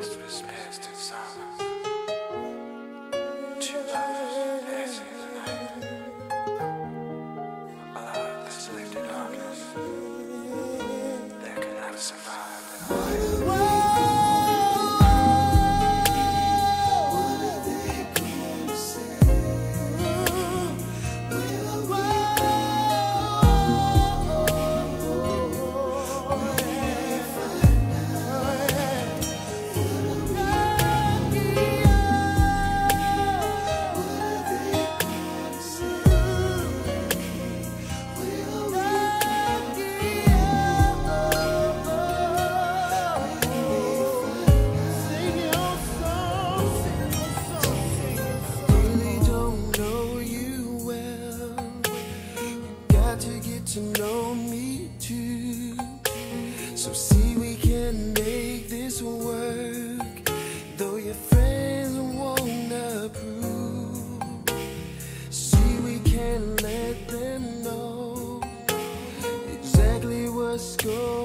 Whispers passed in silence. Two lovers passing in the night. A love that's lived in darkness. There could never survive in a life. To know me too, so see we can make this work, though your friends won't approve. See we can let them know exactly what's going on.